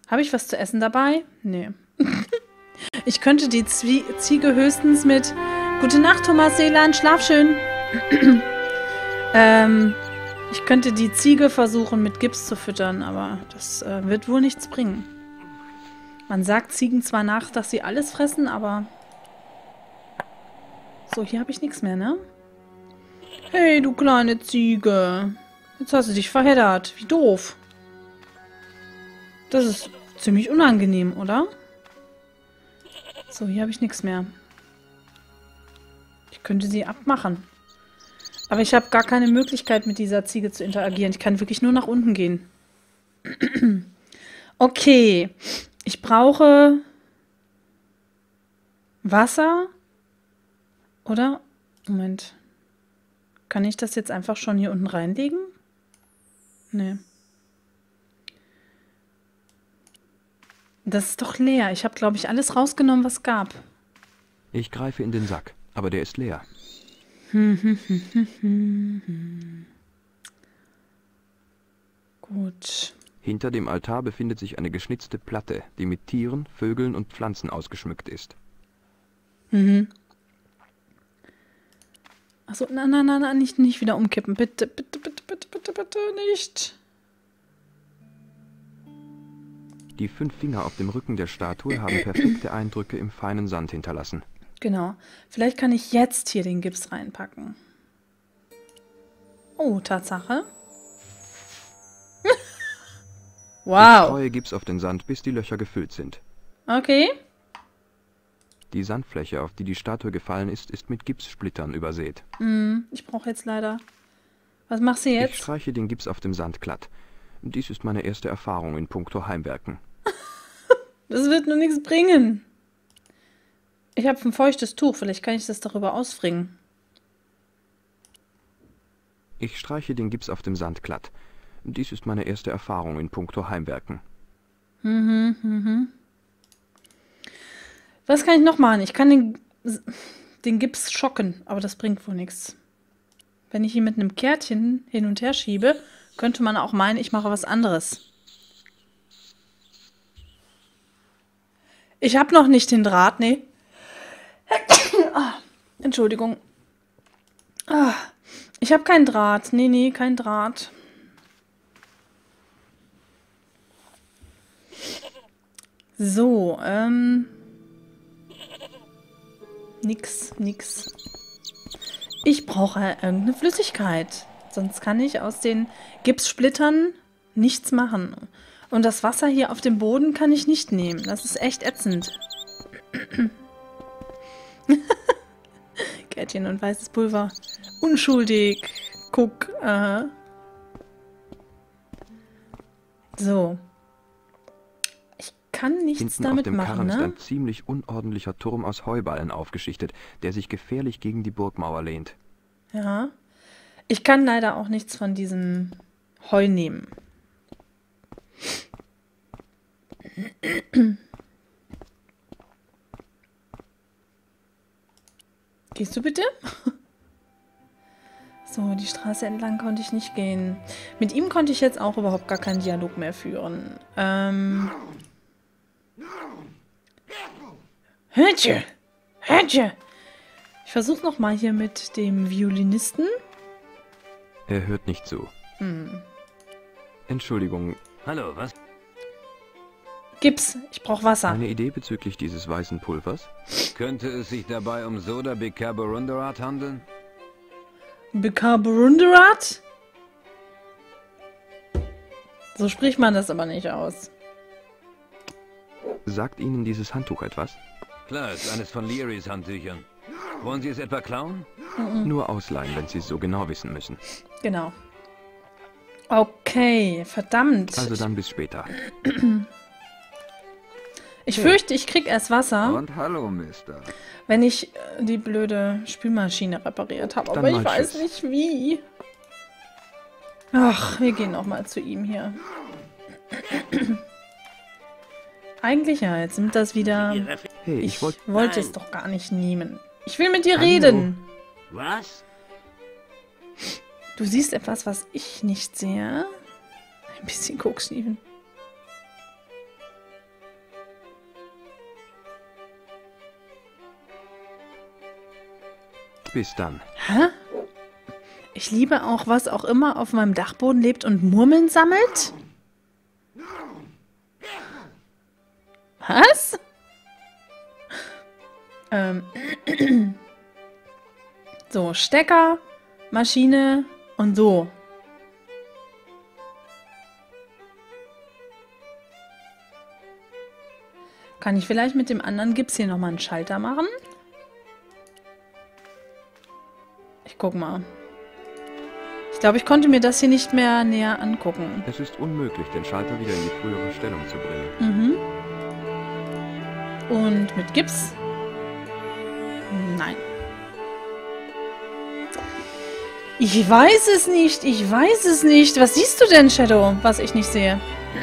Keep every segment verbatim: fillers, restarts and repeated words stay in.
Habe ich was zu essen dabei? Nee. Ich könnte die Zwie Ziege höchstens mit Gute Nacht, Thomas Seeland, schlaf schön. ähm, ich könnte die Ziege versuchen, mit Gips zu füttern, aber das äh, wird wohl nichts bringen. Man sagt Ziegen zwar nach, dass sie alles fressen, aber... So, hier habe ich nichts mehr, ne? Hey, du kleine Ziege. Jetzt hast du dich verheddert. Wie doof. Das ist ziemlich unangenehm, oder? So, hier habe ich nichts mehr. Ich könnte sie abmachen. Aber ich habe gar keine Möglichkeit, mit dieser Ziege zu interagieren. Ich kann wirklich nur nach unten gehen. Okay. Ich brauche Wasser. Oder? Moment. Kann ich das jetzt einfach schon hier unten reinlegen? Nee. Das ist doch leer. Ich habe, glaube ich, alles rausgenommen, was es gab. Ich greife in den Sack, aber der ist leer. Gut. Hinter dem Altar befindet sich eine geschnitzte Platte, die mit Tieren, Vögeln und Pflanzen ausgeschmückt ist. Mhm. Achso, nein, nein, nein, nein, nicht, nicht wieder umkippen. Bitte, bitte, bitte, bitte, bitte, bitte nicht. Die fünf Finger auf dem Rücken der Statue haben perfekte Eindrücke im feinen Sand hinterlassen. Genau. Vielleicht kann ich jetzt hier den Gips reinpacken. Oh, Tatsache. Wow. Ich streue Gips auf den Sand, bis die Löcher gefüllt sind. Okay. Die Sandfläche, auf die die Statue gefallen ist, ist mit Gipssplittern übersät. Mm, ich brauche jetzt leider... Was machst du jetzt? Ich streiche den Gips auf dem Sand glatt. Dies ist meine erste Erfahrung in puncto Heimwerken. Das wird nur nichts bringen. Ich habe ein feuchtes Tuch. Vielleicht kann ich das darüber ausfringen. Ich streiche den Gips auf dem Sand glatt. Dies ist meine erste Erfahrung in puncto Heimwerken. Mhm, mhm. Was kann ich noch machen? Ich kann den, den Gips schocken, aber das bringt wohl nichts. Wenn ich ihn mit einem Kärtchen hin und her schiebe, könnte man auch meinen, ich mache was anderes. Ich habe noch nicht den Draht, nee. Ah, Entschuldigung. Ah, ich habe keinen Draht. Nee, nee, kein Draht. So, ähm... Nix, nix. Ich brauche irgendeine Flüssigkeit. Sonst kann ich aus den Gipssplittern nichts machen. Und das Wasser hier auf dem Boden kann ich nicht nehmen. Das ist echt ätzend. Kärtchen und weißes Pulver. Unschuldig. Guck. Äh. So. Ich kann nichts Hinten damit auf dem machen, Karren ne? ist ein ziemlich unordentlicher Turm aus Heuballen aufgeschichtet, der sich gefährlich gegen die Burgmauer lehnt. Ja. Ich kann leider auch nichts von diesem Heu nehmen. Gehst du bitte? So, die Straße entlang konnte ich nicht gehen. Mit ihm konnte ich jetzt auch überhaupt gar keinen Dialog mehr führen. Ähm... Hörtje! Hörtje! Ich versuche nochmal hier mit dem Violinisten. Er hört nicht zu. Hm. Entschuldigung. Hallo, was? Gips, ich brauche Wasser. Eine Idee bezüglich dieses weißen Pulvers? Könnte es sich dabei um Soda Bicarborunderat handeln? Bicarborunderat? So spricht man das aber nicht aus. Sagt Ihnen dieses Handtuch etwas? Klar, ist eines von Learys Handtüchern. Wollen Sie es etwa klauen? Mhm. Nur ausleihen, wenn Sie es so genau wissen müssen. Genau. Okay, verdammt. Also dann bis später. Ich fürchte, ich krieg erst Wasser, Und hallo, Mister. wenn ich äh, die blöde Spülmaschine repariert habe. Dann Aber ich mal weiß tschüss. nicht wie. Ach, wir gehen noch mal zu ihm hier. Eigentlich ja, jetzt nimmt das wieder... Hey, Ich ich wollte... wollte es doch gar nicht nehmen. Ich will mit dir Hallo. reden. Was? Du siehst etwas, was ich nicht sehe. Ein bisschen Kokschniefen. Bis dann. Hä? Ich liebe auch, was auch immer auf meinem Dachboden lebt und Murmeln sammelt? Was? Ähm. So, Stecker, Maschine und so. Kann ich vielleicht mit dem anderen Gips hier nochmal einen Schalter machen? Ich guck mal. Ich glaube, ich konnte mir das hier nicht mehr näher angucken. Es ist unmöglich, den Schalter wieder in die frühere Stellung zu bringen. Mhm. Und mit Gips? Nein. Ich weiß es nicht. Ich weiß es nicht. Was siehst du denn, Shadow, was ich nicht sehe?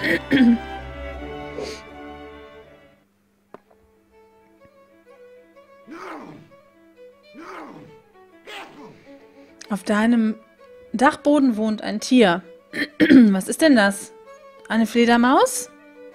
Auf deinem Dachboden wohnt ein Tier. Was ist denn das? Eine Fledermaus?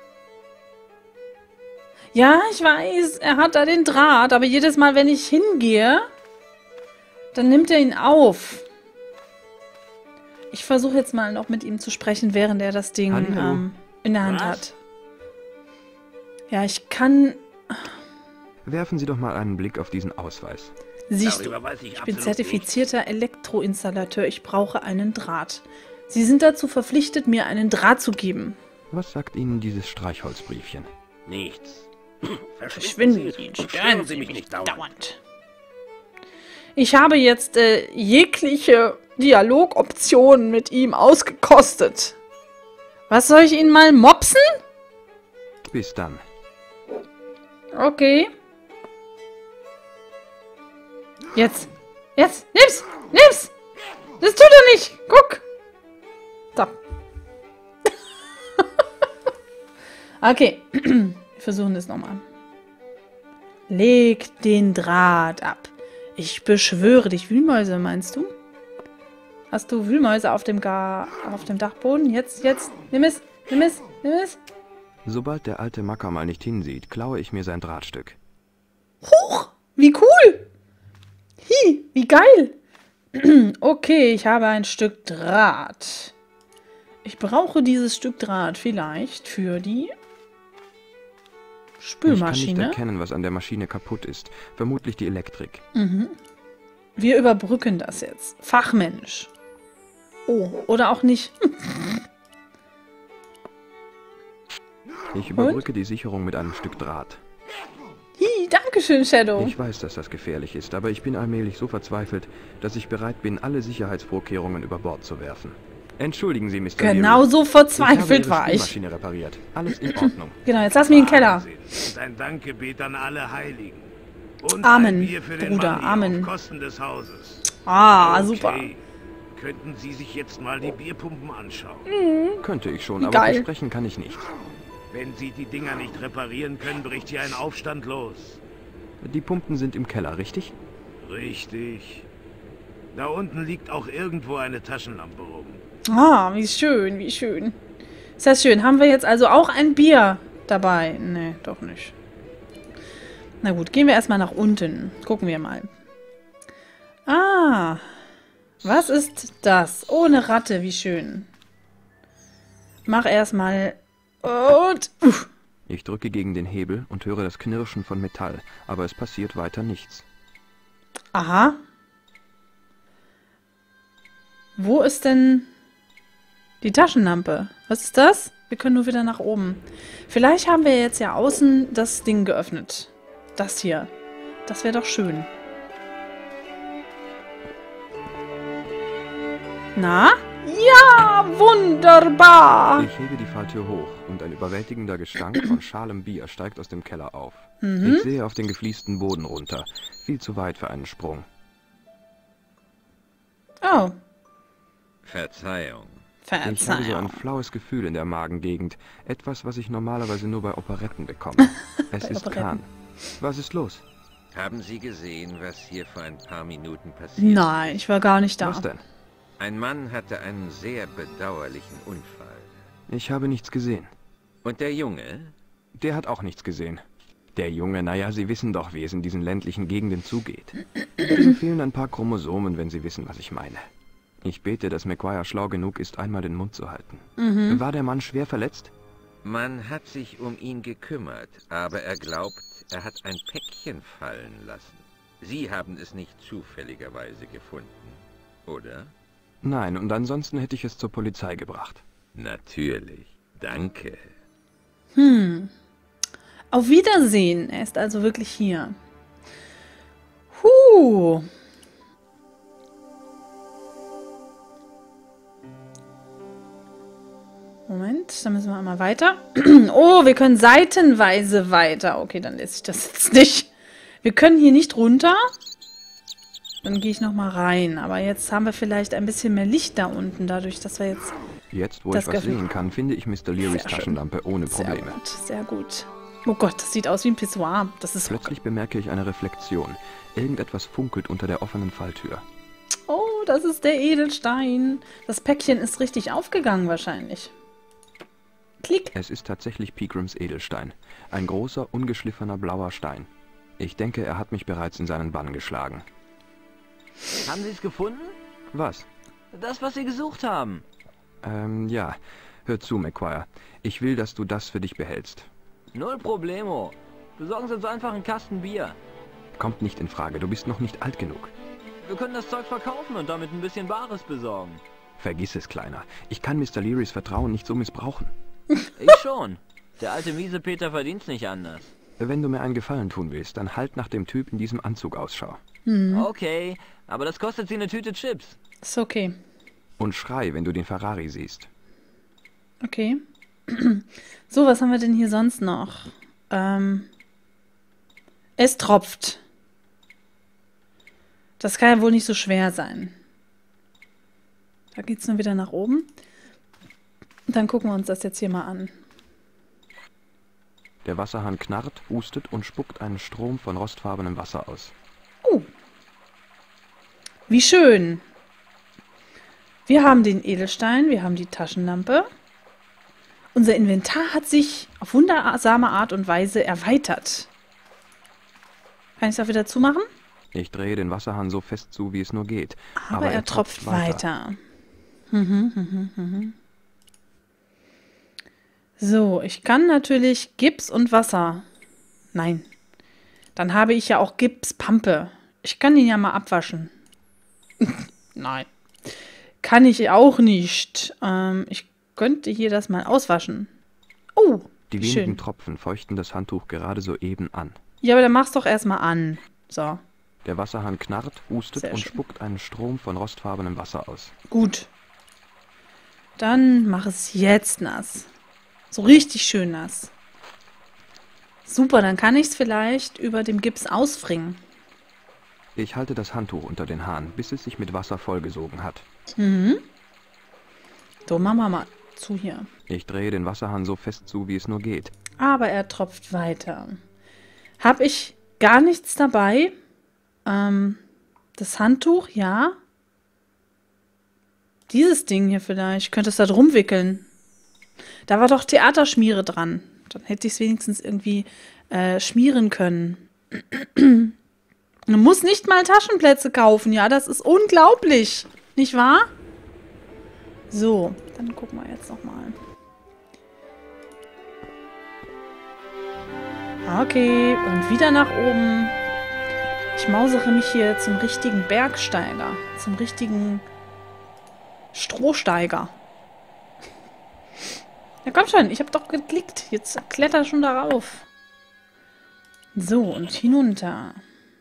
Ja, ich weiß, er hat da den Draht, aber jedes Mal, wenn ich hingehe, dann nimmt er ihn auf. Ich versuche jetzt mal noch mit ihm zu sprechen, während er das Ding ähm, in der Hand Was? hat. Ja, ich kann... Werfen Sie doch mal einen Blick auf diesen Ausweis. Siehst du, Darüber weiß ich ich bin absolut zertifizierter Elektroinstallateur. Ich brauche einen Draht. Sie sind dazu verpflichtet, mir einen Draht zu geben. Was sagt Ihnen dieses Streichholzbriefchen? nichts. Verschwinden Sie Sie, und stören Sie mich nicht dauernd. Ich habe jetzt äh, jegliche Dialogoptionen mit ihm ausgekostet. Was soll ich Ihnen mal mopsen? Bis dann. Okay. Jetzt. Jetzt. Nimm's. Nimm's. Das tut er nicht. Guck. So. Okay. Wir versuchen das nochmal. Leg den Draht ab. Ich beschwöre dich. Wühlmäuse, meinst du? Hast du Wühlmäuse auf dem, Gar auf dem Dachboden? Jetzt, jetzt. Nimm es. Nimm es. Nimm es. Sobald der alte Macker mal nicht hinsieht, klaue ich mir sein Drahtstück. Huch. Wie cool. Hi, wie geil. Okay, ich habe ein Stück Draht. Ich brauche dieses Stück Draht vielleicht für die Ich kann nicht Spülmaschine. erkennen, was an der Maschine kaputt ist. Vermutlich die Elektrik. Wir überbrücken das jetzt. Fachmensch. Oh, oder auch nicht. Ich überbrücke die Sicherung mit einem Stück Draht. Hi, dankeschön, Shadow. Ich weiß, dass das gefährlich ist, aber ich bin allmählich so verzweifelt, dass ich bereit bin, alle Sicherheitsvorkehrungen über Bord zu werfen. Entschuldigen Sie, Mister Genau Leary. so verzweifelt ich habe war Ihre ich. Spülmaschine repariert. Alles in Ordnung. Genau, jetzt lass mich in den Keller. Und ein Dankgebet an alle Heiligen. Und Amen, ein Bier für den Bruder, Mann hier Amen. auf Kosten des Hauses. Ah, Okay. super. Könnten Sie sich jetzt mal die Bierpumpen anschauen? Könnte ich schon, Wie aber geil. versprechen kann ich nicht. Wenn Sie die Dinger nicht reparieren können, bricht hier ein Aufstand los. Die Pumpen sind im Keller, richtig? Richtig. Da unten liegt auch irgendwo eine Taschenlampe rum. Ah, wie schön, wie schön. Ist das schön. Haben wir jetzt also auch ein Bier dabei? Nee, doch nicht. Na gut, gehen wir erstmal nach unten. Gucken wir mal. Ah, was ist das? Oh, eine Ratte, wie schön. Mach erstmal und... Uff. Ich drücke gegen den Hebel und höre das Knirschen von Metall, aber es passiert weiter nichts. Aha. Wo ist denn die Taschenlampe? Was ist das? Wir können nur wieder nach oben. Vielleicht haben wir jetzt ja außen das Ding geöffnet. Das hier. Das wäre doch schön. Na? Ja, wunderbar. Ich hebe die Falltür hoch und ein überwältigender Gestank von schalem Bier steigt aus dem Keller auf. Mhm. Ich sehe auf den gefliesten Boden runter. Viel zu weit für einen Sprung. Oh, Verzeihung. Ich habe so ein Verzeihung. flaues Gefühl in der Magengegend. Etwas, was ich normalerweise nur bei Operetten bekomme. Es Bei ist Operetten. Kahn. Was ist los? Haben Sie gesehen, was hier vor ein paar Minuten passiert Nein, ich war gar nicht da. Was denn? Ein Mann hatte einen sehr bedauerlichen Unfall. Ich habe nichts gesehen. Und der Junge? Der hat auch nichts gesehen. Der Junge, naja, Sie wissen doch, wie es in diesen ländlichen Gegenden zugeht. Ihm fehlen ein paar Chromosomen, wenn Sie wissen, was ich meine. Ich bete, dass McGuire schlau genug ist, einmal den Mund zu halten. Mhm. War der Mann schwer verletzt? Man hat sich um ihn gekümmert, aber er glaubt, er hat ein Päckchen fallen lassen. Sie haben es nicht zufälligerweise gefunden, oder? Nein, und ansonsten hätte ich es zur Polizei gebracht. Natürlich. Danke. Hm. Auf Wiedersehen. Er ist also wirklich hier. Huh. Moment, dann müssen wir einmal weiter. Oh, wir können seitenweise weiter. Okay, dann lese ich das jetzt nicht. Wir können hier nicht runter. Dann gehe ich nochmal rein. Aber jetzt haben wir vielleicht ein bisschen mehr Licht da unten, dadurch, dass wir jetzt... Jetzt, wo ich was sehen kann, finde ich Mister Learys Taschenlampe ohne Probleme. Sehr gut, sehr gut. Oh Gott, das sieht aus wie ein Pissoir. Das ist Plötzlich bemerke ich eine Reflexion. Irgendetwas funkelt unter der offenen Falltür. Oh, das ist der Edelstein. Das Päckchen ist richtig aufgegangen wahrscheinlich. Klick. Es ist tatsächlich Pegrams Edelstein. Ein großer, ungeschliffener blauer Stein. Ich denke, er hat mich bereits in seinen Bann geschlagen. Haben Sie es gefunden? Was? Das, was Sie gesucht haben. Ähm, ja. Hör zu, McGuire. Ich will, dass du das für dich behältst. Null Problemo. Besorgen Sie uns einfach einen Kasten Bier. Kommt nicht in Frage. Du bist noch nicht alt genug. Wir können das Zeug verkaufen und damit ein bisschen Bares besorgen. Vergiss es, Kleiner. Ich kann Mister Learys Vertrauen nicht so missbrauchen. Ich schon. Der alte Miesepeter verdient nicht anders. Wenn du mir einen Gefallen tun willst, dann halt nach dem Typ in diesem Anzug Ausschau. Mhm. Okay, aber das kostet Sie eine Tüte Chips. Ist okay. Und schrei, wenn du den Ferrari siehst. Okay. So, was haben wir denn hier sonst noch? Ähm, es tropft. Das kann ja wohl nicht so schwer sein. Da geht es nur wieder nach oben. Dann gucken wir uns das jetzt hier mal an. Der Wasserhahn knarrt, hustet und spuckt einen Strom von rostfarbenem Wasser aus. Oh. Wie schön. Wir haben den Edelstein, wir haben die Taschenlampe. Unser Inventar hat sich auf wundersame Art und Weise erweitert. Kann ich es auch wieder zumachen? Ich drehe den Wasserhahn so fest zu, wie es nur geht. Aber, Aber er, er tropft, tropft weiter. weiter. Mhm, mhm, mhm. So, ich kann natürlich Gips und Wasser. Nein. Dann habe ich ja auch Gipspampe. Ich kann ihn ja mal abwaschen. Nein. Kann ich auch nicht. Ähm, ich könnte hier das mal auswaschen. Oh, die wenigen schön. Tropfen feuchten das Handtuch gerade soeben an. Ja, aber dann mach's doch erstmal an. So. Der Wasserhahn knarrt, hustet Sehr und schön. spuckt einen Strom von rostfarbenem Wasser aus. Gut. Dann mach es jetzt nass. So richtig schön nass. Super, dann kann ich es vielleicht über dem Gips ausfringen. Ich halte das Handtuch unter den Hahn, bis es sich mit Wasser vollgesogen hat. Mhm. So, machen wir mal zu hier. Ich drehe den Wasserhahn so fest zu, wie es nur geht. Aber er tropft weiter. Habe ich gar nichts dabei? Ähm, das Handtuch, ja. Dieses Ding hier vielleicht. Ich könnte es da drum wickeln. Da war doch Theaterschmiere dran. Dann hätte ich es wenigstens irgendwie äh, schmieren können. Man muss nicht mal Taschenplätze kaufen. Ja, das ist unglaublich. Nicht wahr? So, dann gucken wir jetzt nochmal. Okay, und wieder nach oben. Ich mausere mich hier zum richtigen Bergsteiger. Zum richtigen Strohsteiger. Ja, komm schon, ich habe doch geklickt. Jetzt kletter schon darauf. So, und hinunter.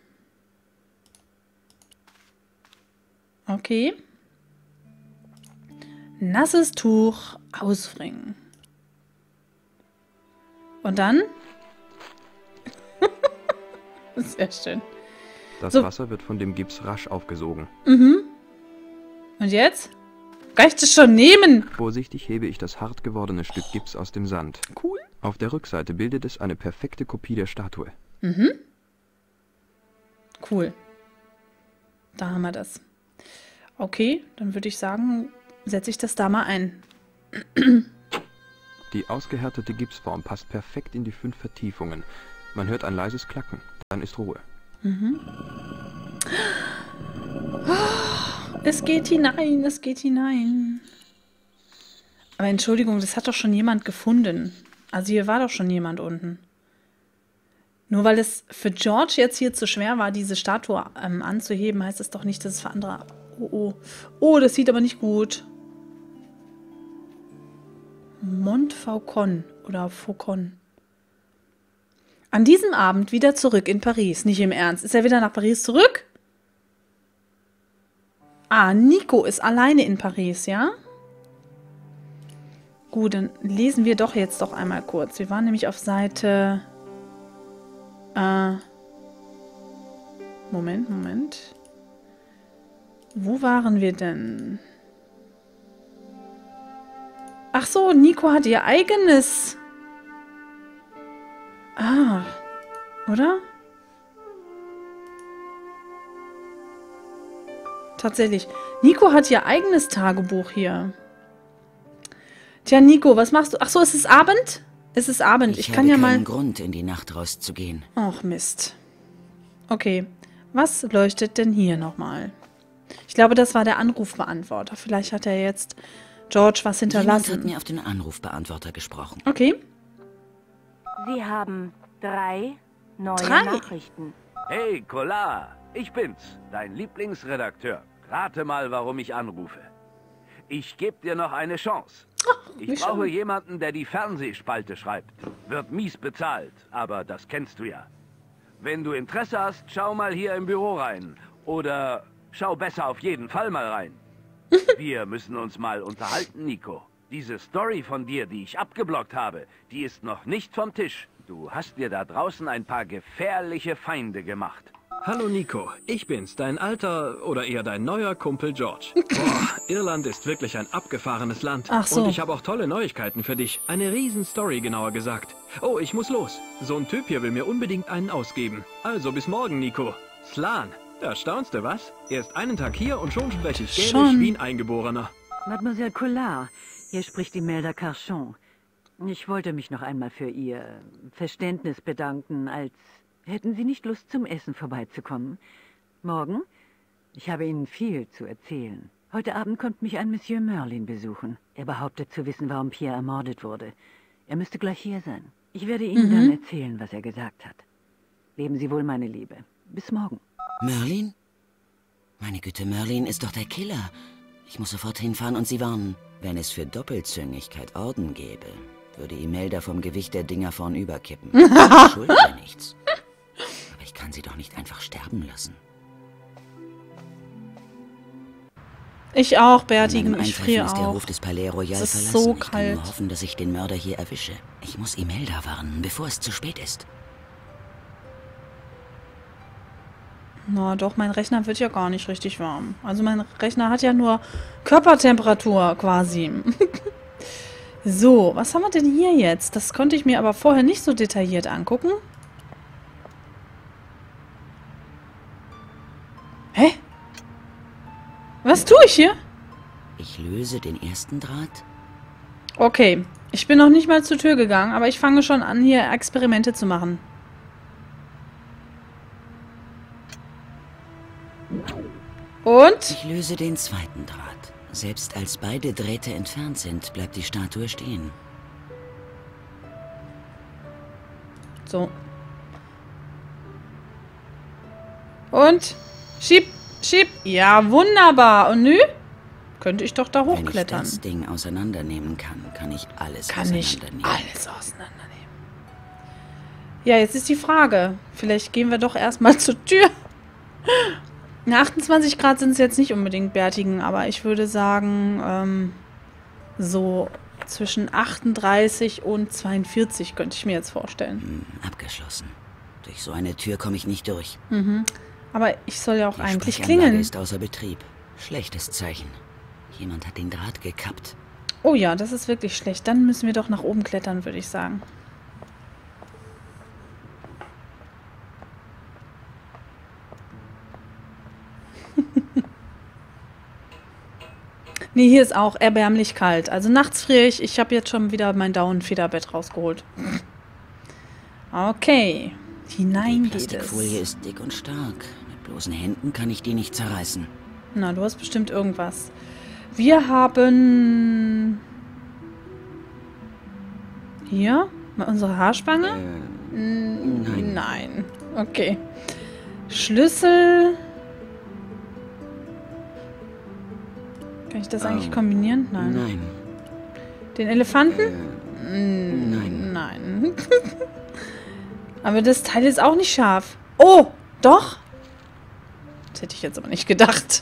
Okay. Nasses Tuch ausfringen. Und dann? Sehr schön. Das So. Wasser wird von dem Gips rasch aufgesogen. Mhm. Und jetzt? Kann ich das schon nehmen? Vorsichtig hebe ich das hart gewordene Stück Gips aus dem Sand. Cool. Auf der Rückseite bildet es eine perfekte Kopie der Statue. Mhm. Cool. Da haben wir das. Okay, dann würde ich sagen, setze ich das da mal ein. Die ausgehärtete Gipsform passt perfekt in die fünf Vertiefungen. Man hört ein leises Klacken. Dann ist Ruhe. Mhm. Es geht hinein, es geht hinein. Aber Entschuldigung, das hat doch schon jemand gefunden. Also hier war doch schon jemand unten. Nur weil es für George jetzt hier zu schwer war, diese Statue ähm, anzuheben, heißt es doch nicht, dass es für andere... Oh, oh. Oh, das sieht aber nicht gut. Montfaucon oder Faucon. An diesem Abend wieder zurück in Paris. Nicht im Ernst. Ist er wieder nach Paris zurück? Ah, Nico ist alleine in Paris, ja? Gut, dann lesen wir doch jetzt doch einmal kurz. Wir waren nämlich auf Seite... Äh... Moment, Moment. Wo waren wir denn? Ach so, Nico hat ihr eigenes... Ah, oder? Tatsächlich. Nico hat ihr eigenes Tagebuch hier. Tja, Nico, was machst du? Ach so, es ist Abend? Es ist Abend. Ich, ich kann habe ja keinen mal... Grund, in die Nacht rauszugehen. Ach, Mist. Okay. Was leuchtet denn hier nochmal? Ich glaube, das war der Anrufbeantworter. Vielleicht hat er jetzt George was hinterlassen. Jemand hat mir auf den Anrufbeantworter gesprochen. Okay. Sie haben drei neue Drei? Nachrichten. Hey, Collard, ich bin's, dein Lieblingsredakteur. Rate mal, warum ich anrufe. Ich gebe dir noch eine Chance. Ach, Ich wie brauche schön. jemanden, der die Fernsehspalte schreibt. Wird mies bezahlt, aber das kennst du ja. Wenn du Interesse hast, schau mal hier im Büro rein. Oder schau besser auf jeden Fall mal rein. Wir müssen uns mal unterhalten, Nico. Diese Story von dir, die ich abgeblockt habe, die ist noch nicht vom Tisch. Du hast dir da draußen ein paar gefährliche Feinde gemacht. Hallo Nico, ich bin's, dein alter oder eher dein neuer Kumpel George. Boah, Irland ist wirklich ein abgefahrenes Land. Ach so. Und ich habe auch tolle Neuigkeiten für dich. Eine Riesenstory, genauer gesagt. Oh, ich muss los. So ein Typ hier will mir unbedingt einen ausgeben. Also bis morgen, Nico. Slan, da staunst du, was? Erst einen Tag hier und schon spreche ich Gälisch Schon. wie ein Eingeborener. Mademoiselle Collard, hier spricht Imelda Carchon. Ich wollte mich noch einmal für Ihr Verständnis bedanken, als hätten Sie nicht Lust, zum Essen vorbeizukommen. Morgen? Ich habe Ihnen viel zu erzählen. Heute Abend kommt mich ein Monsieur Merlin besuchen. Er behauptet zu wissen, warum Pierre ermordet wurde. Er müsste gleich hier sein. Ich werde Ihnen Mhm. dann erzählen, was er gesagt hat. Leben Sie wohl, meine Liebe. Bis morgen. Merlin? Meine Güte, Merlin ist doch der Killer. Ich muss sofort hinfahren und sie warnen. Wenn es für Doppelzüngigkeit Orden gäbe, würde Imelda vom Gewicht der Dinger vornüber kippen. Ich schulde mir nichts. Aber ich kann sie doch nicht einfach sterben lassen. Ich auch, In Bertigen. meinem Ich Eintreffen friere ist der auch. Hof des Palais Royal Es ist verlassen. so Ich kann kalt. nur hoffen, dass ich den Mörder hier erwische. Ich muss Imelda warnen, bevor es zu spät ist. Na doch, mein Rechner wird ja gar nicht richtig warm. Also mein Rechner hat ja nur Körpertemperatur quasi. So, was haben wir denn hier jetzt? Das konnte ich mir aber vorher nicht so detailliert angucken. Hä? Was tue ich hier? Ich löse den ersten Draht. Okay, ich bin noch nicht mal zur Tür gegangen, aber ich fange schon an, hier Experimente zu machen. Und? Ich löse den zweiten Draht. Selbst als beide Drähte entfernt sind, bleibt die Statue stehen. So. Und? Schieb, schieb. Ja, wunderbar. Und nü? Könnte ich doch da Wenn ich hochklettern. das Ding auseinandernehmen kann, kann ich alles Kann ich auseinandernehmen. alles auseinandernehmen. Ja, jetzt ist die Frage. Vielleicht gehen wir doch erstmal zur Tür. Na, achtundzwanzig Grad sind es jetzt nicht unbedingt, Bertigen, aber ich würde sagen, ähm, so zwischen achtunddreißig und zweiundvierzig könnte ich mir jetzt vorstellen. Hm, abgeschlossen. Durch so eine Tür komme ich nicht durch. Mhm. Aber ich soll ja auch Die eigentlich Sprechanlage klingeln. ist außer Betrieb. Schlechtes Zeichen. Jemand hat den Draht gekappt. Oh ja, das ist wirklich schlecht. Dann müssen wir doch nach oben klettern, würde ich sagen. Nee, hier ist auch erbärmlich kalt. Also nachts friere ich. Ich habe jetzt schon wieder mein Daunenfederbett rausgeholt. Okay. Hinein Die geht es. Plastikfolie ist dick und stark. Mit bloßen Händen kann ich die nicht zerreißen. Na, du hast bestimmt irgendwas. Wir haben... Hier? Mal unsere Haarspange? Äh, Mm, nein. Nein. Okay. Schlüssel... Kann ich das Oh. eigentlich kombinieren? Nein. Nein. Den Elefanten? Äh, Mm, nein. Nein. Aber das Teil ist auch nicht scharf. Oh, doch. Das hätte ich jetzt aber nicht gedacht.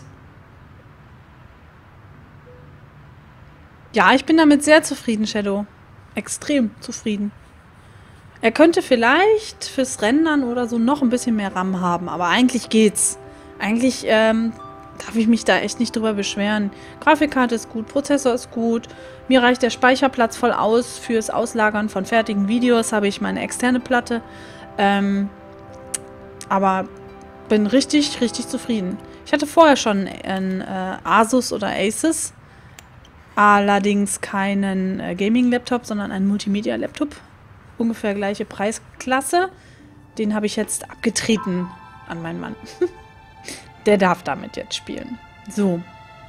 Ja, ich bin damit sehr zufrieden, Shadow. Extrem zufrieden. Er könnte vielleicht fürs Rendern oder so noch ein bisschen mehr RAM haben, aber eigentlich geht's. Eigentlich ähm, darf ich mich da echt nicht drüber beschweren. Grafikkarte ist gut, Prozessor ist gut. Mir reicht der Speicherplatz voll aus. Fürs Auslagern von fertigen Videos habe ich meine externe Platte. Ähm, aber bin richtig, richtig zufrieden. Ich hatte vorher schon einen äh, Asus oder Asus. Allerdings keinen äh, Gaming-Laptop, sondern einen Multimedia-Laptop. Ungefähr gleiche Preisklasse. Den habe ich jetzt abgetreten an meinen Mann. Der darf damit jetzt spielen. So.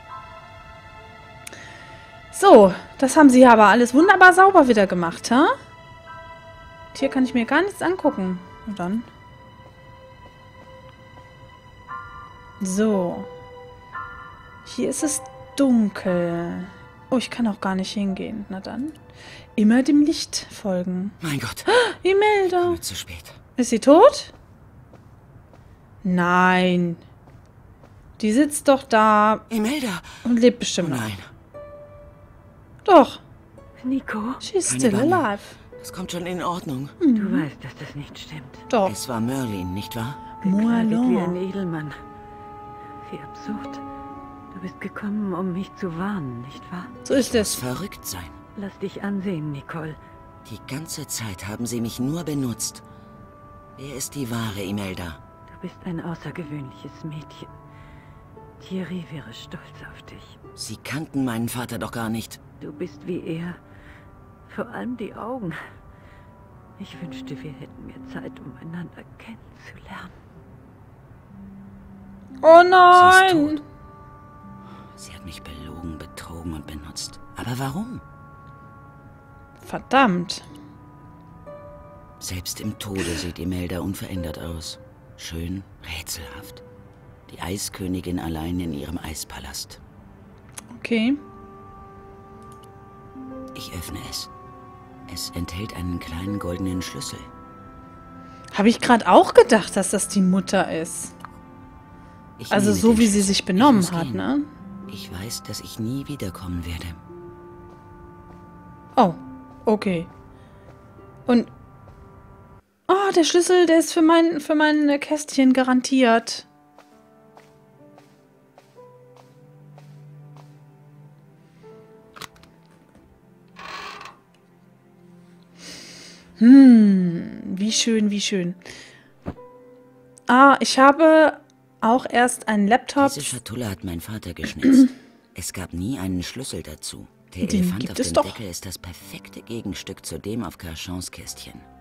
So, das haben sie aber alles wunderbar sauber wieder gemacht, ha? Hier kann ich mir gar nichts angucken. Und dann. So. Hier ist es dunkel. Oh, ich kann auch gar nicht hingehen. Na dann. Immer dem Licht folgen. Mein Gott. Imelda. Komme zu spät. Ist sie tot? Nein. Die sitzt doch da Imelda. und lebt bestimmt Oh noch. nein. Doch. Nico, She's Keine still Bange. alive. Das kommt schon in Ordnung. du weißt, dass das nicht stimmt. Doch. Es war Merlin, nicht wahr? Gekleidet wie ein Moalon. Edelmann. Wie absurd. Du bist gekommen, um mich zu warnen, nicht wahr? So ist Muss es. verrückt sein. Lass dich ansehen, Nicole. Die ganze Zeit haben sie mich nur benutzt. Wer ist die wahre Imelda? Du bist ein außergewöhnliches Mädchen. Thierry wäre stolz auf dich. Sie kannten meinen Vater doch gar nicht. Du bist wie er. Vor allem die Augen. Ich wünschte, wir hätten mehr Zeit, um einander kennenzulernen. Oh Sie ist nein. tot. Sie hat mich belogen, betrogen und benutzt. Aber warum? Verdammt. Selbst im Tode sieht Imelda unverändert aus. Schön, rätselhaft. Die Eiskönigin allein in ihrem Eispalast. Okay. Ich öffne es. Es enthält einen kleinen goldenen Schlüssel. Habe ich gerade auch gedacht, dass das die Mutter ist. Ich Also nehme so den wie sie Schlüssel. sich benommen Ich muss hat, gehen. ne? Ich weiß, dass ich nie wiederkommen werde. Oh, okay. Und... Oh, der Schlüssel, der ist für mein, für mein Kästchen garantiert. Hm, wie schön, wie schön. Ah, ich habe auch erst einen Laptop. Diese Schatulle hat mein Vater geschnitzt. Es gab nie einen Schlüssel dazu. Der Den Elefant gibt auf es dem doch. Deckel ist das perfekte Gegenstück zu dem auf Carchons Kästchen.